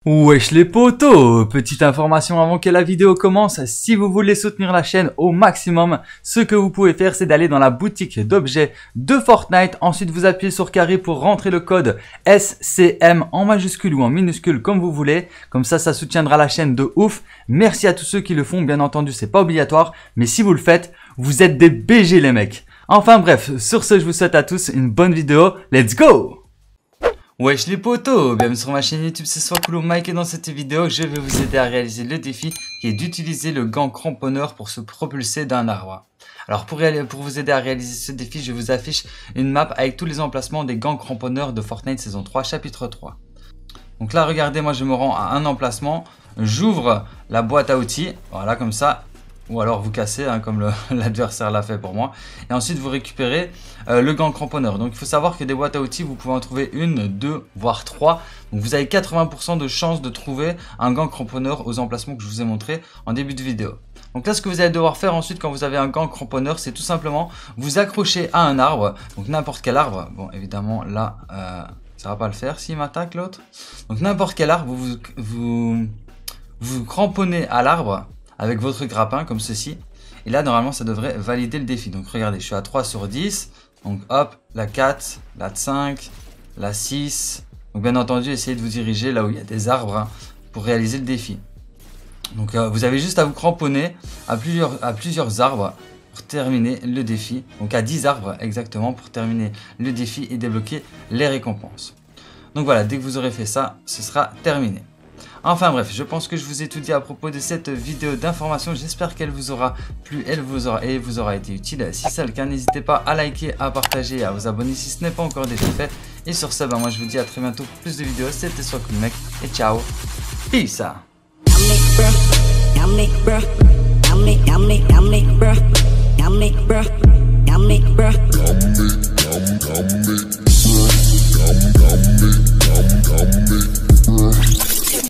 Wesh les potos, petite information avant que la vidéo commence, si vous voulez soutenir la chaîne au maximum, ce que vous pouvez faire c'est d'aller dans la boutique d'objets de Fortnite, ensuite vous appuyez sur carré pour rentrer le code SCM en majuscule ou en minuscule comme vous voulez, comme ça soutiendra la chaîne de ouf. Merci à tous ceux qui le font, bien entendu c'est pas obligatoire, mais si vous le faites, vous êtes des BG les mecs. Enfin bref, sur ce je vous souhaite à tous une bonne vidéo, let's go! Wesh les potos, bienvenue sur ma chaîne YouTube, c'est Soiscool Mike et dans cette vidéo je vais vous aider à réaliser le défi qui est d'utiliser le gant cramponneur pour se propulser d'un arbre. Alors pour vous aider à réaliser ce défi, je vous affiche une map avec tous les emplacements des gants cramponneurs de Fortnite saison 3 chapitre 3. Donc là regardez, moi je me rends à un emplacement, j'ouvre la boîte à outils, voilà comme ça. Ou alors vous cassez hein, comme l'adversaire l'a fait pour moi. Et ensuite vous récupérez le gant cramponneur. Donc il faut savoir que des boîtes à outils vous pouvez en trouver une, deux, voire trois. Donc vous avez 80% de chance de trouver un gant cramponneur aux emplacements que je vous ai montré en début de vidéo. Donc là ce que vous allez devoir faire ensuite quand vous avez un gant cramponneur, c'est tout simplement vous accrocher à un arbre. Donc n'importe quel arbre. Bon évidemment là ça va pas le faire s'il m'attaque l'autre. Donc n'importe quel arbre, vous cramponnez à l'arbre avec votre grappin comme ceci, et là normalement ça devrait valider le défi. Donc regardez, je suis à 3 sur 10, donc hop, la 4, la 5, la 6, donc bien entendu essayez de vous diriger là où il y a des arbres hein, pour réaliser le défi. Donc vous avez juste à vous cramponner à plusieurs arbres pour terminer le défi, donc à 10 arbres exactement pour terminer le défi et débloquer les récompenses. Donc voilà, dès que vous aurez fait ça, ce sera terminé. Enfin bref, je pense que je vous ai tout dit à propos de cette vidéo d'information. J'espère qu'elle vous aura plu, elle vous aura été utile. Si c'est le cas, n'hésitez pas à liker, à partager et à vous abonner si ce n'est pas encore déjà fait. Et sur ce, moi je vous dis à très bientôt pour plus de vidéos. C'était Soiscool Mec et ciao. Peace. Yummy,